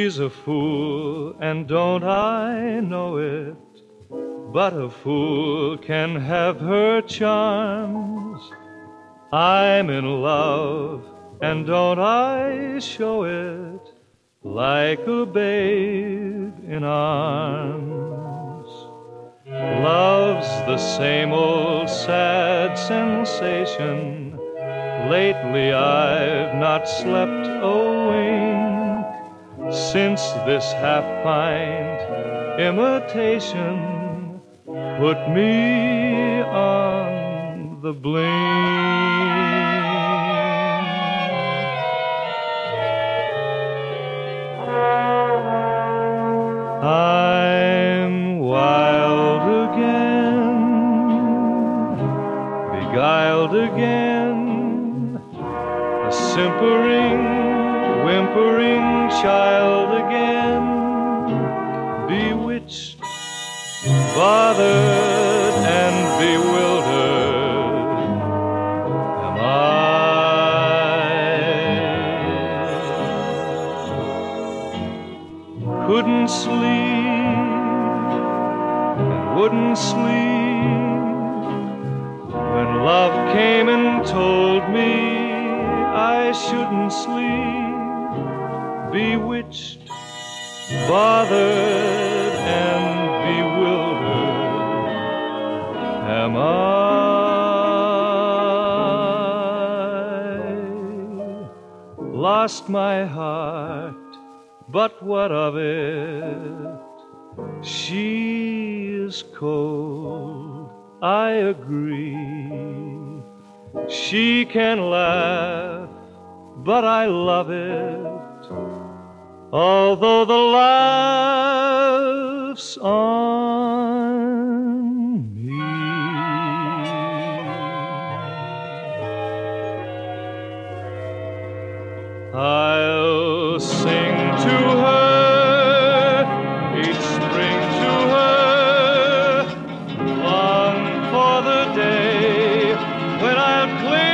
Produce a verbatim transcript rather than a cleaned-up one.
She's a fool, and don't I know it? But a fool can have her charms. I'm in love, and don't I show it? Like a babe in arms. Love's the same old sad sensation. Lately I've not slept a wink since this half-pint imitation put me on the blink. I'm wild again, beguiled again, a simpering, whimpering child again, bewitched, bothered and bewildered am I. Couldn't sleep and wouldn't sleep when love came and told me I shouldn't sleep. Bewitched, bothered and bewildered am I. Lost my heart, but what of it? She is cold, I agree. She can laugh, but I love it, although the laugh's on me. I'll sing to her, each spring to her, long for the day when I'll cling